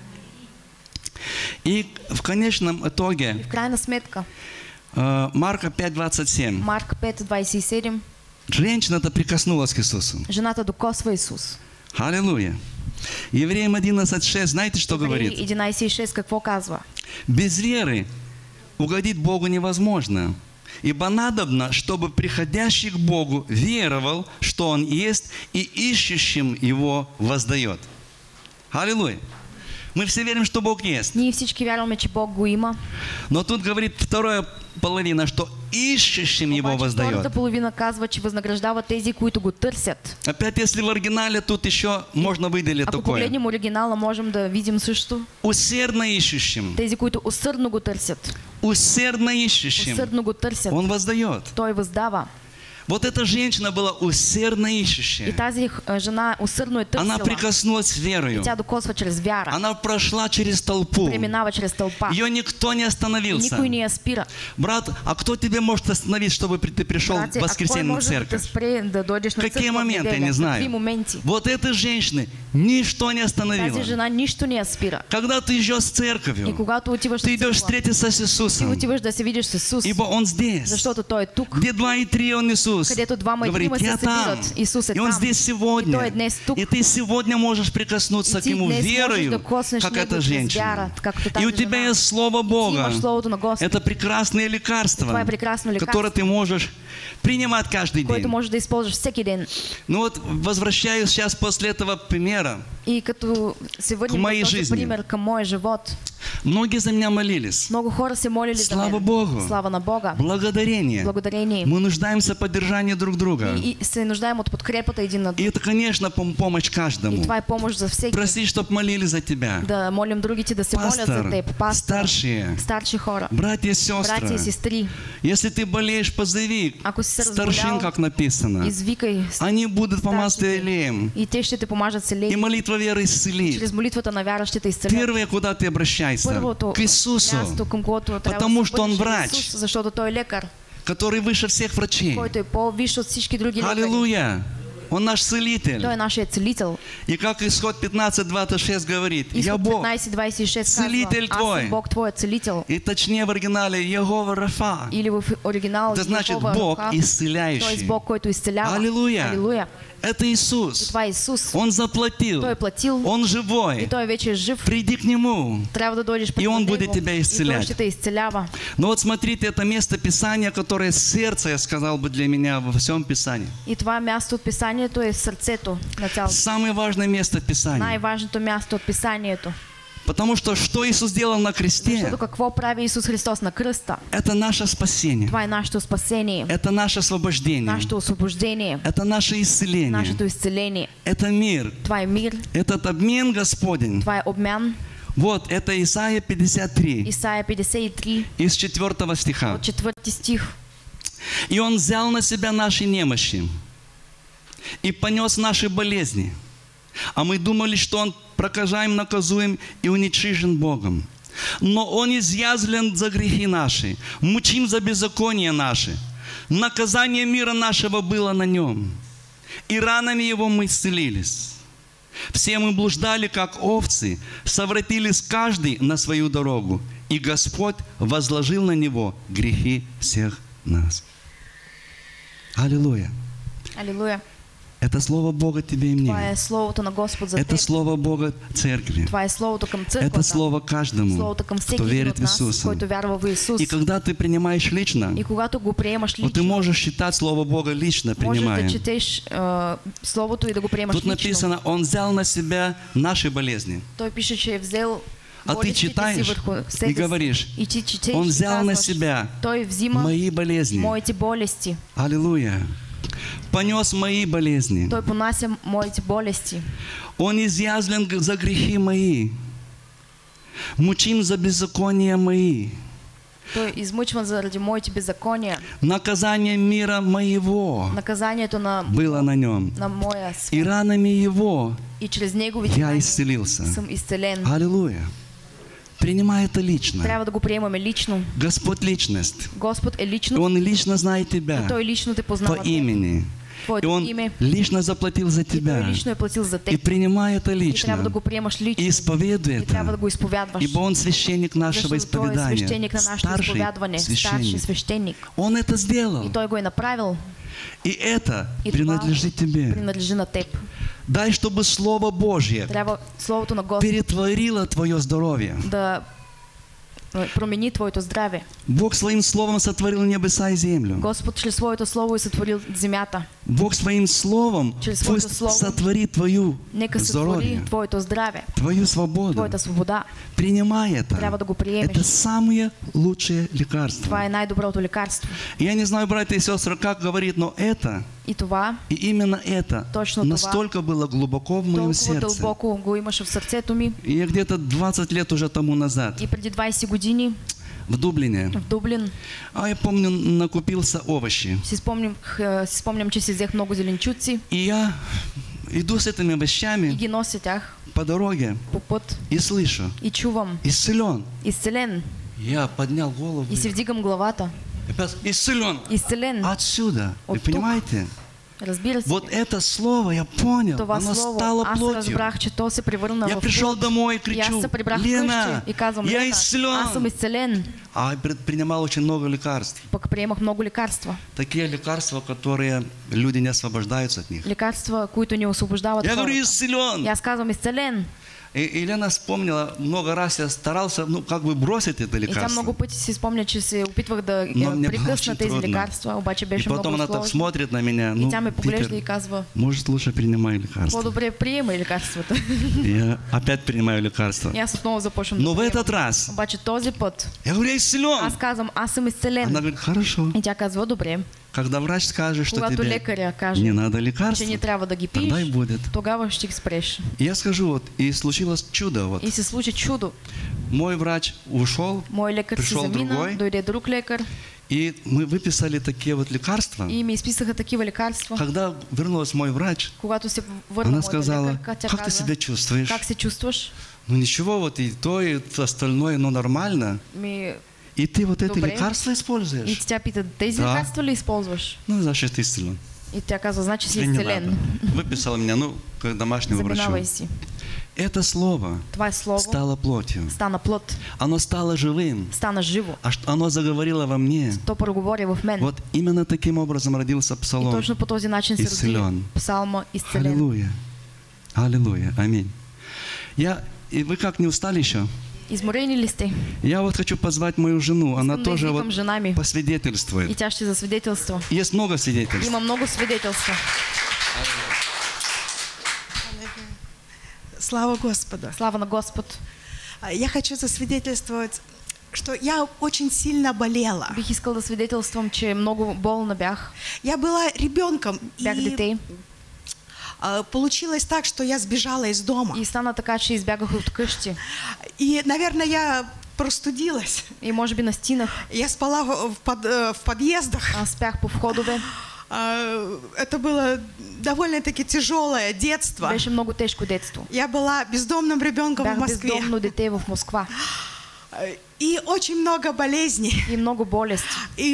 S2: И в конечном
S1: И
S2: итоге,
S1: в крайна сметка,
S2: Марка 5:27,
S1: Марк 5:27,
S2: женщина-то прикоснулась к Иисусу.
S1: жената докосва Исус.
S2: Аллилуйя. Евреям 11:6, знаете, что
S1: Евреи
S2: говорит?
S1: 11:6 какво казва?
S2: Без веры угодить Богу невозможно. Ибо надобно, чтобы приходящий к Богу веровал, что Он есть, и ищущим Его воздает. Аллилуйя. Мы все верим, что Бог есть.
S1: Ние всички вярваме, че Бог го има.
S2: Но тут говорит вторая половина, что ищущим Его
S1: Обаче втората
S2: воздает.
S1: половина казва, че възнаграждава тези, които го търсят.
S2: Опять, если в оригинале тут еще можно выделить
S1: Ако
S2: такое.
S1: погледнем оригинала, можем да видим също
S2: Усердно ищущим.
S1: тези, които усърдно го търсят.
S2: Усердно ищущим.
S1: Усърдно го търсят.
S2: Он воздает.
S1: Той въздава.
S2: Вот эта женщина была усердно
S1: И
S2: ищущая.
S1: тази жена усърдно е
S2: Она
S1: търсила.
S2: прикоснулась
S1: И
S2: верою.
S1: тя докосва чрез вяра.
S2: Она прошла через толпу.
S1: Преминава чрез тълпа.
S2: Ее никто не
S1: И
S2: остановился.
S1: никой не я спира.
S2: Брат, а кто тебе может остановить, чтобы ты пришел в
S1: Братя, а кой
S2: воскресенье на
S1: може да те
S2: церковь?
S1: спре да дойдеш на
S2: Какие
S1: църква в
S2: моменты,
S1: неделя?
S2: не знаю.
S1: Какви моменти?
S2: Вот этой женщины ничто не остановило.
S1: Тази жена нищо не я спира.
S2: Когда ты идешь с
S1: И
S2: церковью,
S1: когато отиваш
S2: ты
S1: на
S2: идешь
S1: църква,
S2: встретиться с
S1: ти
S2: Иисусом,
S1: отиваш да се видиш с Исус,
S2: ибо Он здесь.
S1: защото Той е тук.
S2: Где два и три Он Иисус. Иисус
S1: където двама и
S2: говорит,
S1: трима се
S2: я там.
S1: събират. Исус е
S2: И Он
S1: там.
S2: здесь
S1: И
S2: сегодня.
S1: Той е днес тук.
S2: И ты сегодня можешь прикоснуться
S1: И
S2: к
S1: ти
S2: Нему
S1: днес можеш
S2: верою,
S1: да коснеш
S2: как
S1: Него
S2: эта
S1: чрез
S2: женщина.
S1: вяра, както
S2: И
S1: тази
S2: у тебя
S1: жена.
S2: есть Слово
S1: И ти
S2: Бога.
S1: имаш Словото на Господ,
S2: Это прекрасное лекарство,
S1: това е прекрасно лекарство,
S2: которое ты можешь принимать каждый
S1: което
S2: день.
S1: можеш да използваш всеки ден.
S2: Ну вот, возвращаюсь сейчас после этого примера.
S1: И като се върнем
S2: моей
S1: на този
S2: жизни.
S1: пример към моя живот,
S2: Многие за меня молились.
S1: много хора се молили за
S2: Слава
S1: мен.
S2: Богу.
S1: Слава на Бога.
S2: Благодарение.
S1: Благодарение.
S2: Мы нуждаемся в поддержании друг друга.
S1: И се нуждаем от подкрепата един на
S2: И
S1: друг.
S2: это, конечно, помощь
S1: И
S2: каждому.
S1: това е помощ за всеки.
S2: Проси, чтобы молили за тебя.
S1: Да молим другите да се молят за
S2: Пастор,
S1: теб. Пастор,
S2: старшие,
S1: старши хора,
S2: братья и
S1: братя и
S2: сестры.
S1: сестри.
S2: Если ты болеешь, позови
S1: Ако си се
S2: старшин,
S1: разболял,
S2: как написано.
S1: извикай
S2: Они будут помазать
S1: старшите.
S2: елеем.
S1: И те ще те помажат с
S2: И
S1: елей.
S2: молитва веры исцелит.
S1: Чрез молитвата на вярващите изцелят.
S2: Первое, куда ты обращайся,
S1: Първото
S2: к Иисусу,
S1: място, към което трябва
S2: Потому
S1: да се
S2: что Он
S1: обърнеш, е
S2: врач.
S1: Исус, защото Той е лекар,
S2: который выше всех врачей.
S1: който е по-висш от всички други лекари.
S2: Аллилуйя! Он наш целитель.
S1: Той е нашия целител.
S2: И как Исход 15:26 говорит, я
S1: Изход
S2: Бог.
S1: 15:26
S2: целитель
S1: казва, аз
S2: твой.
S1: съм Бог твой целител.
S2: И точнее в оригинале Егова Рафа.
S1: Или в оригинал
S2: Это значит
S1: Йехова
S2: Бог
S1: Рафа. Той е
S2: исцеляющий.
S1: Бог, който изцелява.
S2: Аллилуйя!
S1: Алилуя.
S2: Это
S1: И
S2: Иисус.
S1: това е Исус.
S2: Он заплатил.
S1: Той е платил
S2: Он
S1: и
S2: живой.
S1: Той вече е жив.
S2: Приди к Нему.
S1: Трябва да дойдеш пред
S2: И Он
S1: Него.
S2: будет тебя
S1: И Той
S2: исцелять.
S1: ще те изцелява.
S2: Но вот смотрите, это место Писания, которое сердце, я сказал бы, для меня во всем Писании.
S1: И това място от Писанието е сърцето на цялото.
S2: Самое важное место в Писании.
S1: Най-важното място от Писанието.
S2: Потому что Иисус сделал на кресте,
S1: Защото какво прави Исус Христос на кръста?
S2: это наше спасение.
S1: Това е нашето спасение,
S2: Это наше освобождение.
S1: нашето освобождение,
S2: Это наше исцеление.
S1: нашето изцеление.
S2: Это мир.
S1: Това е мир,
S2: Этот обмен Господень.
S1: това е обмян.
S2: Вот, это Исайя 53,
S1: Исаия 53
S2: из 4 стиха.
S1: от 4 стих.
S2: «И Он взял на себя наши немощи и понес наши болезни. А мы думали, что Он прокажаем, наказуем и уничижен Богом. Но Он изъязлен за грехи наши, мучим за беззаконие наши. Наказание мира нашего было на Нем, и ранами Его мы исцелились. Все мы блуждали, как овцы, совратились каждый на свою дорогу, и Господь возложил на Него грехи всех нас». Аллилуйя!
S1: Алилуя.
S2: Это Слово Бога тебе и
S1: Това
S2: мне.
S1: е Словото на Господ за
S2: Это
S1: теб.
S2: Слово Бога Церкви.
S1: Това е Словото към
S2: Это
S1: църквата.
S2: Слово каждому,
S1: Словото към всеки
S2: кто
S1: един
S2: верит
S1: от
S2: в
S1: нас,
S2: Иисуса.
S1: който вярва в Исус.
S2: И когда ты принимаешь лично,
S1: И когато го приемаш
S2: вот ты
S1: лично,
S2: можешь считать Слово Бога лично
S1: можеш да
S2: принимаем.
S1: четеш Словото и да го приемаш
S2: Тут
S1: лично.
S2: написано, Он взял на себя наши болезни.
S1: Той пише, че е взел
S2: А ты
S1: болестите си
S2: читаешь
S1: върху
S2: и
S1: себе си.
S2: говоришь,
S1: И ти четеш
S2: Он
S1: и
S2: взял на
S1: казваш,
S2: себя
S1: Той взима
S2: мои болезни.
S1: моите болести.
S2: Аллилуйя. Понес мои болезни.
S1: Той понася моите болести.
S2: Он изъязлен за грехи мои. Мучим за беззакония мои.
S1: Той е измъчван заради моите беззакония.
S2: Наказание мира моего
S1: Наказанието на
S2: было на Нем.
S1: моя
S2: И
S1: свят.
S2: ранами Его
S1: И чрез неговите
S2: я
S1: рани
S2: исцелился.
S1: съм изцелен.
S2: Аллилуйя. Принимай это лично.
S1: Трябва да го приемаме лично.
S2: Господь личность.
S1: Господ е
S2: И
S1: лично.
S2: Он лично знает тебя
S1: Той лично те
S2: по
S1: познава. теб.
S2: имени. И
S1: Твоето
S2: Он
S1: име.
S2: лично заплатил за
S1: И Той
S2: тебя.
S1: лично е платил за
S2: И
S1: теб.
S2: принимай это
S1: И трябва да
S2: лично.
S1: го приемаш лично.
S2: И исповедуй
S1: И трябва да
S2: это.
S1: го изповядваш.
S2: Ибо Он священник нашего
S1: Защото Той е
S2: исповедания.
S1: свещеник на нашето
S2: Старший
S1: изповядване. Старши
S2: священник.
S1: свещеник.
S2: Он это
S1: И
S2: сделал.
S1: Той го е направил.
S2: И это
S1: И
S2: принадлежит
S1: това
S2: тебе.
S1: принадлежи на теб.
S2: Дай, чтобы Слово Божье
S1: Трябва Словото на Господ
S2: перетворило твое здоровье.
S1: да промени твоето здраве.
S2: Бог своим словом сотворил небеса и землю.
S1: Господ чрез своето Слово е сътворил земята.
S2: Бог своим словом
S1: Через своето
S2: пусть
S1: слово
S2: сотвори твою
S1: Нека
S2: здоровье,
S1: сътвори твоето здраве,
S2: твою свободу.
S1: твоята свобода.
S2: Принимай это.
S1: Трябва да го приемеш.
S2: Это самое лучшее лекарство.
S1: Това е най-доброто лекарство.
S2: Я не знаю, братья и сестры, как говорит, но это,
S1: И това
S2: и именно это
S1: Точно това.
S2: настолько было глубоко в моем
S1: толкова
S2: сердце.
S1: дълбоко го имаше в сърцето ми.
S2: И я где-то 20 лет уже тому назад
S1: И преди 20 години
S2: в Дублине,
S1: в Дублин
S2: я помню, накупился овощи.
S1: си спомням, че си взех много зеленчуци
S2: И я иду с этими
S1: и
S2: овощами
S1: ги нося тях
S2: по дороге
S1: по път
S2: и слышу,
S1: и чувам
S2: исцелен.
S1: изцелен.
S2: Я поднял голову.
S1: И си вдигам главата.
S2: Опять исцелен.
S1: Изцелен.
S2: Отсюда. Вы
S1: От тук.
S2: понимаете?
S1: Разбира се.
S2: Вот это слово я понял.
S1: Това
S2: Оно
S1: слово,
S2: стало
S1: аз
S2: плотью.
S1: разбрах, че то се превърна
S2: Я
S1: в
S2: пришел
S1: плод.
S2: домой и
S1: И аз
S2: кричу:
S1: се прибрах
S2: Лена,
S1: вкъщи и казвам:
S2: я
S1: Лена, аз съм
S2: исцелен.
S1: изцелен.
S2: А я принимал очень много лекарств.
S1: Пък приемах много лекарства.
S2: Такие лекарства, которые люди не освобождаются от них.
S1: Лекарства, които не освобождават
S2: Я говорю,
S1: хората.
S2: исцелен.
S1: И аз казвам изцелен.
S2: И Елена вспомнила, много раз я старался, как бы бросить это
S1: И тя
S2: лекарство.
S1: много пъти си спомня, че се опитвах да
S2: Но мне было
S1: прекъсна
S2: очень
S1: тези
S2: трудно.
S1: лекарства, обаче
S2: И
S1: беше
S2: потом
S1: много
S2: она так
S1: сложно.
S2: смотрит на меня,
S1: И тя ме поглежда и
S2: Питер,
S1: казва,
S2: может лучше принимай лекарства.
S1: по-добре приемай лекарствата.
S2: Я опять принимаю лекарства.
S1: И аз отново започвам
S2: Но
S1: да
S2: в
S1: приемам.
S2: этот раз,
S1: Обаче този път
S2: я говорю, я исцелен.
S1: аз казвам, аз съм
S2: Она
S1: изцелен.
S2: говорит, хорошо.
S1: И тя казва, добре.
S2: Когда врач скажет, что
S1: Когато
S2: тебе
S1: лекаря каже,
S2: не надо
S1: че
S2: лекарства,
S1: не трябва да ги
S2: тогда и
S1: пиеш,
S2: будет.
S1: тогава ще ги спреш.
S2: И я скажу, вот, и случилось чудо. Вот.
S1: И се случи чудо.
S2: Мой врач ушел,
S1: Мой лекар си
S2: пришел
S1: замина,
S2: другой,
S1: дойде друг лекар
S2: и мы выписали такие вот лекарства.
S1: и ми изписаха такива лекарства.
S2: Когда вернулась мой врач,
S1: Когато се върна
S2: она
S1: моята
S2: сказала,
S1: лекарка, тя
S2: как ты
S1: каза,
S2: себя чувствуешь?
S1: как се чувстваш?
S2: Ну ничего, вот и то, и остальное, но нормально.
S1: Ми,
S2: И ты вот это
S1: Добре.
S2: лекарство
S1: и
S2: используешь?
S1: тя пита, тези
S2: Да.
S1: лекарства ли използваш?
S2: Ну, значит, ты исцелен.
S1: И тя казва, значи си
S2: Тебе не надо.
S1: изцелен.
S2: Выписала меня, к домашнему
S1: Заминавай
S2: врачу.
S1: си.
S2: Это слово
S1: Това е слово.
S2: стало плотью.
S1: Стана плът.
S2: Оно стало живым.
S1: Стана живо.
S2: Оно заговорило во мне.
S1: То проговори в мен.
S2: Вот именно таким образом родился
S1: И
S2: псалом.
S1: точно по този начин се роди
S2: Изцелен.
S1: псалма изцелен.
S2: Аллилуйя. Аллилуйя. Аминь. И вы как, не устали еще?
S1: Изморени ли сте?
S2: Я вот хочу позвать мою жену. Она
S1: Искам да
S2: тоже
S1: извикам
S2: вот
S1: жена ми. И
S2: посвидетельствует.
S1: тя ще засвидетелства.
S2: Есть много свидетельств.
S1: Има много свидетелства.
S3: Слава Господу.
S1: Слава на Господ.
S3: Я хочу засвидетельствовать, что я очень сильно болела.
S1: Бих искал да свидетелствам, че много болна бях.
S3: Я была ребенком,
S1: Бях дете.
S3: Получилось так, что я сбежала из дома.
S1: И стана така, че избягах от къщи.
S3: И, наверное, я простудилась.
S1: И може би настинах.
S3: Я спала в подъездах.
S1: Аз спях по входове.
S3: Это было довольно-таки тяжелое детство.
S1: Беше много тежко детство.
S3: Я была бездомным ребенком в
S1: Бях
S3: Москве.
S1: бездомно дете в Москва.
S3: И очень много болезней.
S1: И много болести.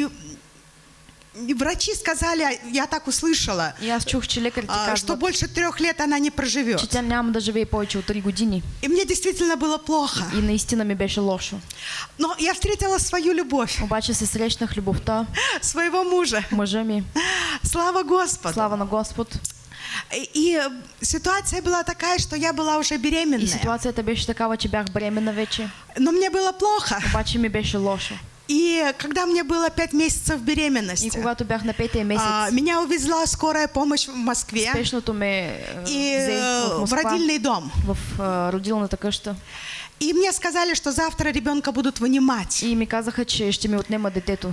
S3: И врачи сказали, я так услышала,
S1: И аз чух, че лекарите
S3: что
S1: казват,
S3: больше 3 лет она не
S1: че
S3: проживет.
S1: тя няма да живее повече от 3 години.
S3: И мне действительно было плохо.
S1: И наистина ми беше лошо.
S3: Но я встретила свою любовь,
S1: Обаче се срещнах любовта,
S3: своего мужа.
S1: мъжа ми.
S3: Слава Господу.
S1: Слава на Господ.
S3: И ситуация была такая, что я была уже
S1: И
S3: беременная.
S1: ситуацията беше такава, че бях бременна вече.
S3: Но мне было плохо.
S1: Обаче ми беше лошо.
S3: И когда мне было 5 месяцев
S1: И
S3: беременности,
S1: когато бях на 5-тия месец,
S3: меня увезла скорая помощь в Москве
S1: спешното ме
S3: и
S1: взе в
S3: в
S1: Москва,
S3: родильный дом.
S1: в родилната къща.
S3: И мне сказали, что завтра ребенка будут вынимать.
S1: И ми казаха, че ще ми отнема детето.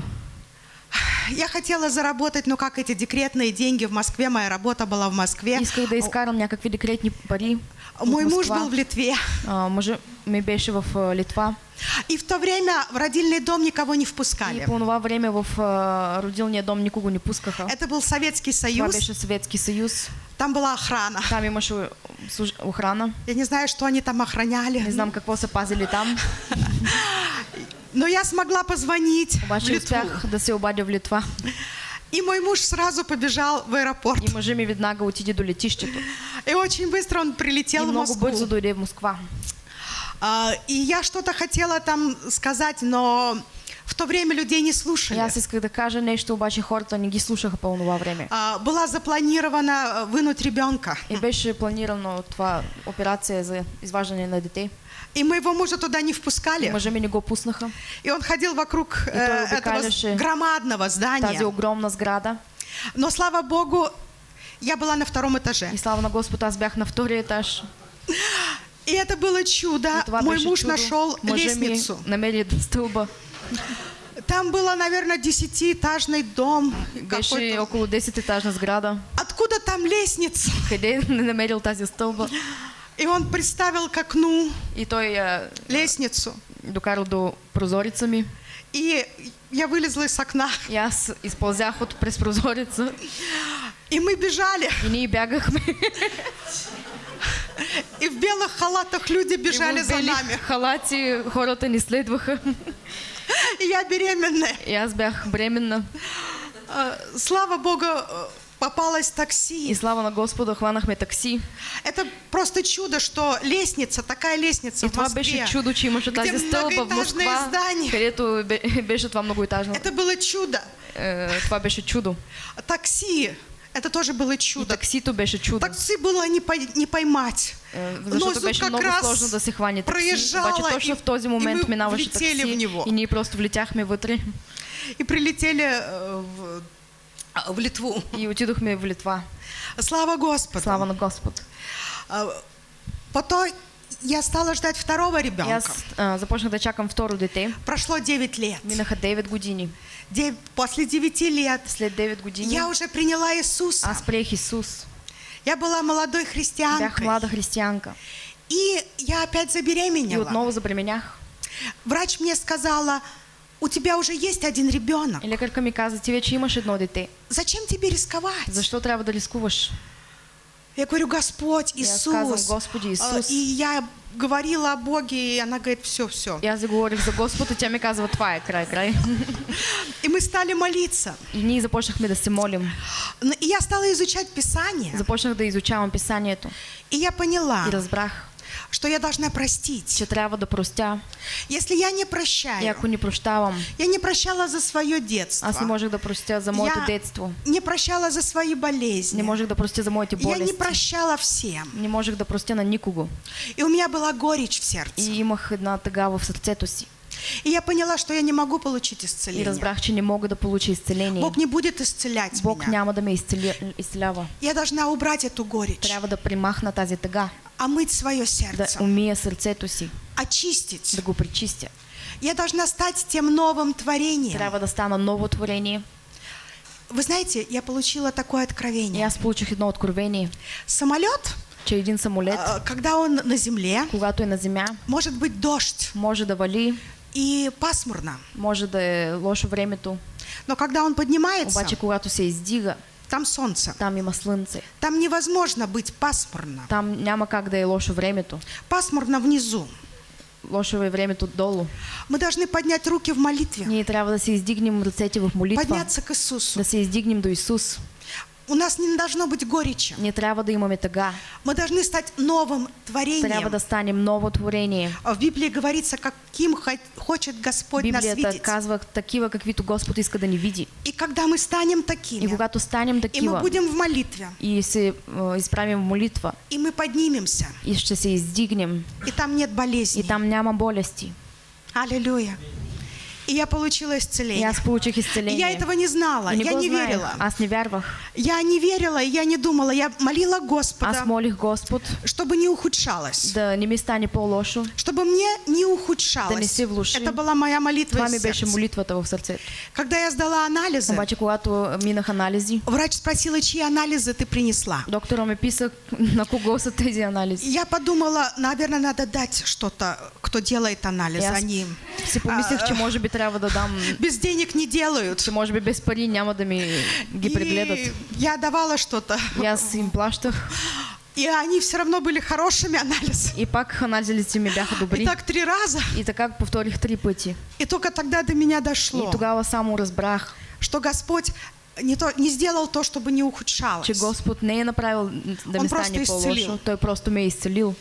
S3: Я хотела заработать, но как эти декретные деньги в Москве, моя работа была в Москве.
S1: Исках да изкарам някакви декретни пари от
S3: Мой муж
S1: Москва.
S3: был в Литве.
S1: Мъжът ми беше в Литва.
S3: И в то время в родильный дом никого не
S1: И
S3: впускали.
S1: по това време в родилния дом никого не пускаха.
S3: Это был Советский
S1: Това
S3: Союз.
S1: беше Съветски съюз.
S3: Там была охрана.
S1: Там имаше охрана.
S3: Я не знаю, что они там охраняли.
S1: Не знам какво са пазили там.
S3: Но я смогла позвонить в
S1: Обаче
S3: Литву.
S1: успях да се обадя в Литва.
S3: И мой муж сразу побежал в аэропорт.
S1: И мъжът ми веднага отиде до летището.
S3: И очень быстро он
S1: И
S3: прилетел в
S1: много
S3: Москву.
S1: бързо дойде в Москва.
S3: И я что-то хотела там сказать, но в то время людей не
S1: И
S3: слушали.
S1: аз исках да кажа нещо, обаче хората не ги слушаха по това време.
S3: Была запланирована вынуть ребенка.
S1: И беше планирано това операция за изваждане на дете.
S3: И моего мужа туда не
S1: И
S3: впускали.
S1: мъжът ми не го пуснаха.
S3: И он ходил вокруг
S1: той
S3: этого
S1: обикаляше
S3: громадного
S1: Тази
S3: здания.
S1: огромна сграда.
S3: Но, слава Богу, я была на 2-м этаже.
S1: И слава на Господ, аз бях на 2-ри етаж.
S3: И это было чудо.
S1: И това
S3: Мой
S1: беше
S3: муж
S1: чудо.
S3: нашел
S1: Мъжът ми
S3: лестницу.
S1: намери стълба.
S3: Там было, наверное, 10-этажный дом.
S1: Беше
S3: какой-то.
S1: около 10-етажна сграда.
S3: Откуда там лестница?
S1: Къде не намерил тази стълба?
S3: И он приставил к окну
S1: И той
S3: лестницу.
S1: докарал до прозореца ми.
S3: И я вылезла из окна.
S1: И аз изпълзях през прозореца.
S3: И мы бежали.
S1: И ние бягахме.
S3: И в белых халатах люди бежали
S1: И в
S3: за
S1: бели
S3: нами.
S1: халати хората ни следваха.
S3: И я беременная.
S1: И аз бях бременна.
S3: Слава Богу, попалось
S1: И
S3: такси.
S1: слава на Господа, хванахме такси.
S3: Это просто чудо, что лестница, такая лестница
S1: И
S3: в
S1: това
S3: Москве.
S1: беше чудо, че имаше тази
S3: Где
S1: стълба в
S3: многоетажное
S1: Москва,
S3: здание.
S1: където беше това многоетажно.
S3: Это было чудо.
S1: това беше чудо.
S3: Такси, это тоже было
S1: И
S3: чудо.
S1: таксито беше чудо.
S3: Такси было не поймать.
S1: Защото
S3: Носу
S1: беше
S3: как
S1: много
S3: раз
S1: сложно да се хване такси.
S3: проезжала,
S1: Обаче точно
S3: и-
S1: в този
S3: и
S1: момент
S3: мы
S1: минаваше
S3: влетели
S1: такси
S3: в него.
S1: и ние просто влетяхме вътре
S3: И прилетели в Литву.
S1: и отидохме в Литва.
S3: Слава Господу.
S1: Слава на Господ.
S3: Потом я стала ждать второго
S1: И
S3: ребенка.
S1: аз започнах да чакам второ дете.
S3: Прошло 9 лет.
S1: Минаха 9 години.
S3: После 9 лет
S1: След 9 години
S3: я уже приняла Иисуса.
S1: аз приех Исус.
S3: Я была молодой
S1: Бях
S3: христианкой.
S1: млада християнка.
S3: И я опять
S1: И
S3: забеременела.
S1: отново забременях.
S3: Врач мне сказала, у тебя уже есть один ребенок.
S1: И лекарка ми каза, ти вече имаш едно дете.
S3: Зачем тебе рисковать?
S1: Защо трябва да рискуваш?
S3: Я говорю, Господь,
S1: Я сказвам,
S3: Иисус.
S1: Господи Исус.
S3: И я говорила о Боге, и она говорит, все.
S1: И аз заговорих за Господ, и тя ми казва, това е край.
S3: И мы стали молиться.
S1: И ние започнахме да се молим.
S3: И я стала изучать Писание.
S1: Започнах да изучавам Писанието.
S3: И я поняла,
S1: И разбрах,
S3: что я должна простить.
S1: че трябва да простя.
S3: Если я не
S1: И
S3: прощаю,
S1: ако не прощавам,
S3: я не прощала за свое детство.
S1: аз не можех да простя за моето
S3: Я
S1: детство.
S3: не прощала за свои болезни.
S1: Не можех да простя за моите
S3: Я не
S1: болести.
S3: прощала всем.
S1: Не можех да простя на никого.
S3: И у меня была горечь в сердце.
S1: И имах една тъга в сърцето си.
S3: И я поняла, что я не могу получить
S1: И
S3: исцеление.
S1: разбрах, че не мога да получа изцеление.
S3: Бог не будет исцелять
S1: Бог
S3: меня.
S1: няма да ме изцелява.
S3: Я должна убрать эту горечь,
S1: Трябва да примахна тази тъга,
S3: омыть свое
S1: да
S3: сердце,
S1: умия сърцето си,
S3: очистить.
S1: да го пречистя.
S3: Я должна стать тем новым творением.
S1: Трябва да стана ново творение.
S3: Вы знаете, я получила такое
S1: И
S3: откровение.
S1: аз получих едно откровение,
S3: Самолет,
S1: че един самолет,
S3: когда он на земле,
S1: когато е на земя,
S3: может быть дождь
S1: може да вали,
S3: и пасмурно.
S1: може да е лошо времето,
S3: Но когда он поднимается,
S1: обаче когато се издига,
S3: там солнце.
S1: там има слънце.
S3: Там невозможно быть пасмурно.
S1: Там няма как да е лошо времето.
S3: Пасмурно внизу.
S1: Лошо е времето долу.
S3: Мы должны поднять руки в молитве,
S1: Ние трябва да се издигнем ръцете в молитва,
S3: подняться к Иисусу.
S1: да се издигнем до Исус.
S3: У нас не должно быть горечи.
S1: Ние трябва да имаме тъга.
S3: Мы должны стать новым
S1: Трябва
S3: творением.
S1: да станем ново творение.
S3: В Библии говорится, каким хочет Господь нас
S1: Библията
S3: видеть.
S1: казва такива, каквито Господ иска да ни види.
S3: И когда мы станем
S1: И
S3: такими,
S1: когато станем
S3: и мы
S1: такива
S3: будем в молитве,
S1: и се изправим в молитва
S3: и мы поднимемся,
S1: и ще се издигнем
S3: и там нет
S1: и
S3: болезней.
S1: там няма болести.
S3: Аллилуйя. И я получила
S1: И
S3: исцеление.
S1: аз получих
S3: И
S1: изцеление.
S3: я этого не знала,
S1: И не
S3: я
S1: го
S3: не
S1: знаех.
S3: верила.
S1: Аз не вярвах.
S3: Я не верила, и я не думала. Я молила
S1: Аз
S3: Господа,
S1: молих Господ
S3: чтобы не ухудшалось.
S1: да не ми стане по-лошо.
S3: Чтобы мне не
S1: Да не
S3: ухудшалось.
S1: се влоши.
S3: Это была моя молитва
S1: Това ми
S3: из
S1: беше
S3: сердца.
S1: молитвата в сърцето.
S3: Когда я сдала анализы,
S1: Обаче, когато минах анализи,
S3: врач спросила, чьи анализы ты принесла.
S1: доктора ми писа на кого са тези анализи.
S3: Я подумала, наверное, надо дать что-то, кто делает анализы.
S1: И аз
S3: Они
S1: си помислих, че може би трябва да дам,
S3: без денег не делают.
S1: че може би без пари няма да ми ги прегледат.
S3: И я давала что-то.
S1: И аз им плащах.
S3: И они все равно были хорошими анализами.
S1: И пак анализите ми бяха
S3: И
S1: добри.
S3: так 3 раза.
S1: И така повторих 3 пъти.
S3: И только тогда до меня
S1: И
S3: дошло,
S1: тогава само разбрах,
S3: что Господь не сделал то, чтобы не ухудшалось.
S1: че Господ не е направил да
S3: Он
S1: ми
S3: просто
S1: стане по-лошо.
S3: изцелил.
S1: Той просто ме е изцелил.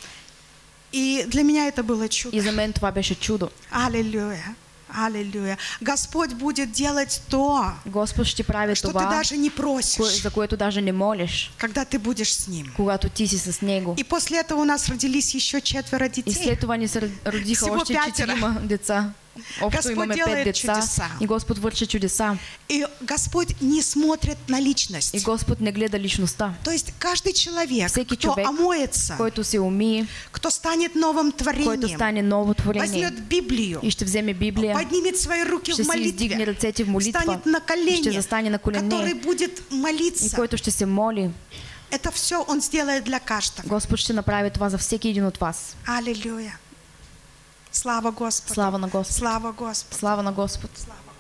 S3: И для меня это было чудо.
S1: И за мен това беше чудо.
S3: Аллилуйя. Аллилуйя. Господь будет делать то,
S1: Господ ще прави
S3: что ты
S1: това,
S3: даже не просишь,
S1: за което даже не молиш,
S3: когда ты будешь с Ним.
S1: когато ти си с Него.
S3: И после этого у нас родились еще 4
S1: И
S3: детей.
S1: след това ни се родиха
S3: Всего
S1: още
S3: 5.
S1: 4 деца. Общо
S3: Господь
S1: имаме 5
S3: делает
S1: деца.
S3: чудеса.
S1: И Господ върши чудеса.
S3: И Господь не смотрит на
S1: И
S3: личность.
S1: Господ не гледа личността.
S3: То есть каждый человек,
S1: Всеки
S3: кто
S1: човек,
S3: омоется,
S1: който се умие,
S3: кто станет новым
S1: който
S3: творением,
S1: стане ново творение
S3: возьмет Библию,
S1: и ще вземе Библия,
S3: поднимет свои руки
S1: ще
S3: в
S1: си издигне
S3: молитве,
S1: ръцете в молитва,
S3: станет на
S1: ще
S3: колени,
S1: застане на
S3: который
S1: колене
S3: будет
S1: и
S3: молиться.
S1: който ще се моли.
S3: Это все Он сделает для каждого.
S1: Господ ще направи това за всеки един от вас.
S3: Аллилуйя. Слава Господу.
S1: Слава на Господ.
S3: Слава Господу.
S1: Слава на Господ.
S3: Слава